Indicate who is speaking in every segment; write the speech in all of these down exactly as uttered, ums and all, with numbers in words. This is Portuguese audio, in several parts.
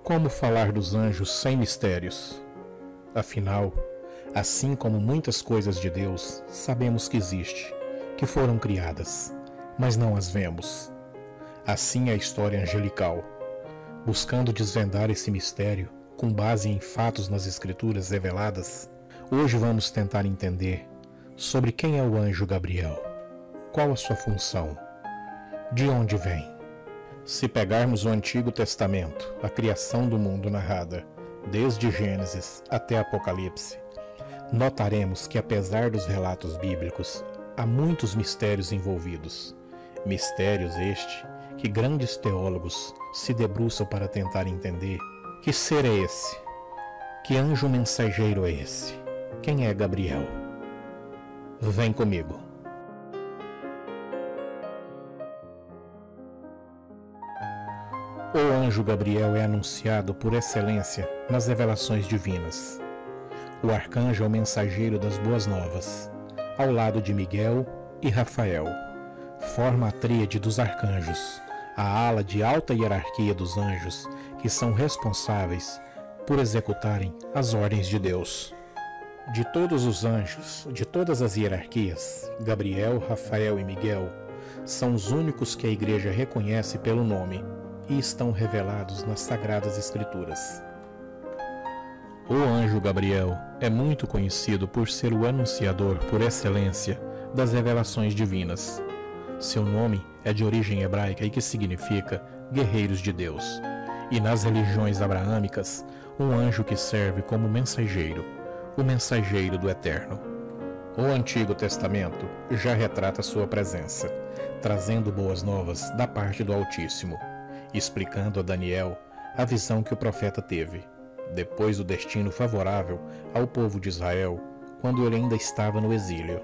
Speaker 1: Como falar dos anjos sem mistérios? Afinal, assim como muitas coisas de Deus, sabemos que existe, que foram criadas, mas não as vemos. Assim é a história angelical. Buscando desvendar esse mistério, com base em fatos nas Escrituras reveladas, hoje vamos tentar entender sobre quem é o anjo Gabriel, qual a sua função, de onde vem. Se pegarmos o Antigo Testamento, a criação do mundo narrada, desde Gênesis até Apocalipse, notaremos que apesar dos relatos bíblicos, há muitos mistérios envolvidos. Mistérios este que grandes teólogos se debruçam para tentar entender. Que ser é esse? Que anjo mensageiro é esse? Quem é Gabriel? Vem comigo. O anjo Gabriel é anunciado por excelência nas revelações divinas. O arcanjo é o mensageiro das boas novas, ao lado de Miguel e Rafael. Forma a tríade dos arcanjos, a ala de alta hierarquia dos anjos que são responsáveis por executarem as ordens de Deus. De todos os anjos, de todas as hierarquias, Gabriel, Rafael e Miguel são os únicos que a Igreja reconhece pelo nome e estão revelados nas Sagradas Escrituras. O anjo Gabriel é muito conhecido por ser o anunciador por excelência das revelações divinas. Seu nome é de origem hebraica e que significa guerreiros de Deus. E nas religiões abraâmicas, um anjo que serve como mensageiro, o mensageiro do Eterno. O Antigo Testamento já retrata sua presença, trazendo boas novas da parte do Altíssimo, explicando a Daniel a visão que o profeta teve, depois do destino favorável ao povo de Israel, quando ele ainda estava no exílio.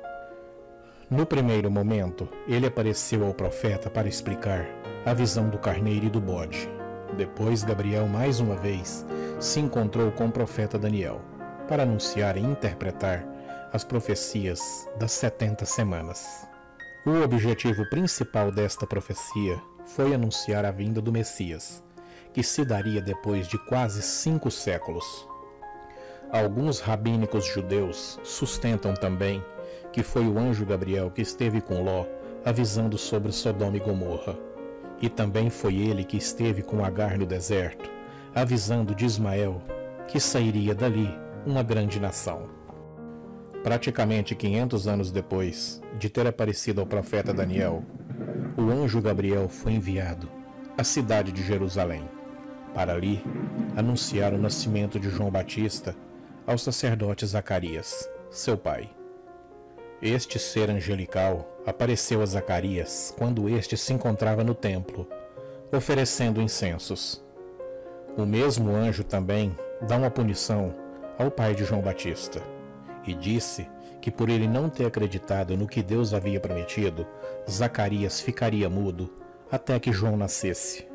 Speaker 1: No primeiro momento, ele apareceu ao profeta para explicar a visão do carneiro e do bode. Depois, Gabriel, mais uma vez, se encontrou com o profeta Daniel, para anunciar e interpretar as profecias das setenta semanas. O objetivo principal desta profecia foi anunciar a vinda do Messias, que se daria depois de quase cinco séculos. Alguns rabínicos judeus sustentam também que foi o anjo Gabriel que esteve com Ló avisando sobre Sodoma e Gomorra, e também foi ele que esteve com Agar no deserto, avisando de Ismael que sairia dali uma grande nação. Praticamente quinhentos anos depois de ter aparecido ao profeta Daniel, o anjo Gabriel foi enviado à cidade de Jerusalém, para ali anunciar o nascimento de João Batista ao sacerdote Zacarias, seu pai. Este ser angelical apareceu a Zacarias quando este se encontrava no templo, oferecendo incensos. O mesmo anjo também dá uma punição ao pai de João Batista, e disse que por ele não ter acreditado no que Deus havia prometido, Zacarias ficaria mudo até que João nascesse.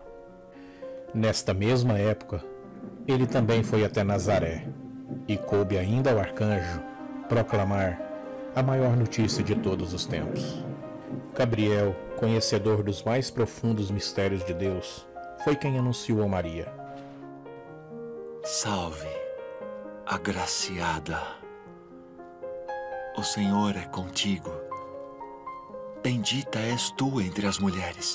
Speaker 1: Nesta mesma época, ele também foi até Nazaré, e coube ainda ao arcanjo proclamar a maior notícia de todos os tempos. Gabriel, conhecedor dos mais profundos mistérios de Deus, foi quem anunciou a Maria:
Speaker 2: Salve, agraciada! O Senhor é contigo. Bendita és tu entre as mulheres.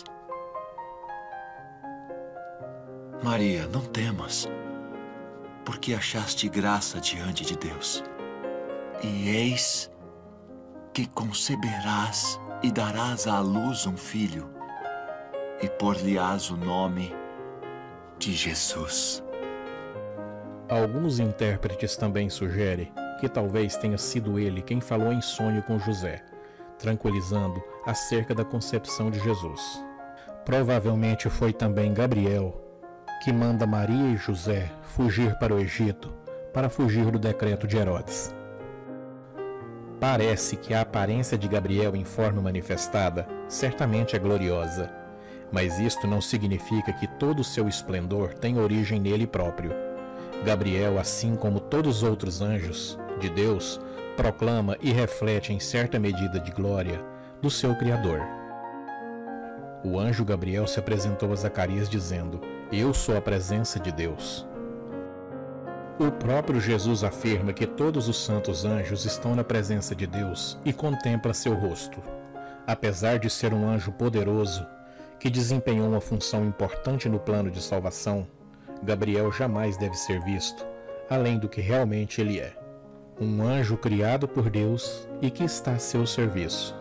Speaker 2: Maria, não temas, porque achaste graça diante de Deus. E eis que conceberás e darás à luz um filho, e por-lhe-ás o nome de Jesus.
Speaker 1: Alguns intérpretes também sugerem que talvez tenha sido ele quem falou em sonho com José, tranquilizando acerca da concepção de Jesus. Provavelmente foi também Gabriel que manda Maria e José fugir para o Egito para fugir do decreto de Herodes. Parece que a aparência de Gabriel em forma manifestada certamente é gloriosa, mas isto não significa que todo o seu esplendor tem origem nele próprio. Gabriel, assim como todos os outros anjos de Deus, proclama e reflete em certa medida de glória do seu Criador. O anjo Gabriel se apresentou a Zacarias dizendo: Eu sou a presença de Deus. O próprio Jesus afirma que todos os santos anjos estão na presença de Deus e contempla seu rosto. Apesar de ser um anjo poderoso, que desempenhou uma função importante no plano de salvação, Gabriel jamais deve ser visto, além do que realmente ele é. Um anjo criado por Deus e que está a seu serviço.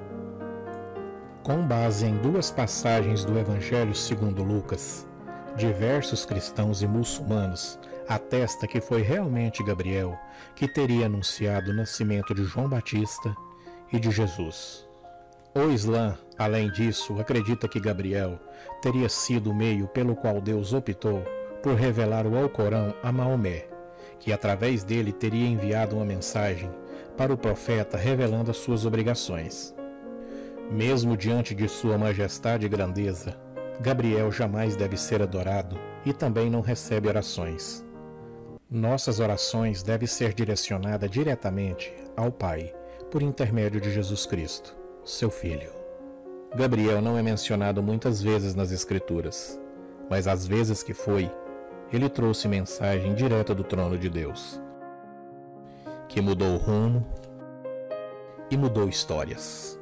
Speaker 1: Com base em duas passagens do Evangelho segundo Lucas, diversos cristãos e muçulmanos atestam que foi realmente Gabriel que teria anunciado o nascimento de João Batista e de Jesus. O Islã, além disso, acredita que Gabriel teria sido o meio pelo qual Deus optou por revelar o Alcorão a Maomé, que através dele teria enviado uma mensagem para o profeta revelando as suas obrigações. Mesmo diante de sua majestade e grandeza, Gabriel jamais deve ser adorado e também não recebe orações. Nossas orações devem ser direcionadas diretamente ao Pai, por intermédio de Jesus Cristo, seu Filho. Gabriel não é mencionado muitas vezes nas Escrituras, mas às vezes que foi, ele trouxe mensagem direta do trono de Deus, que mudou o rumo e mudou histórias.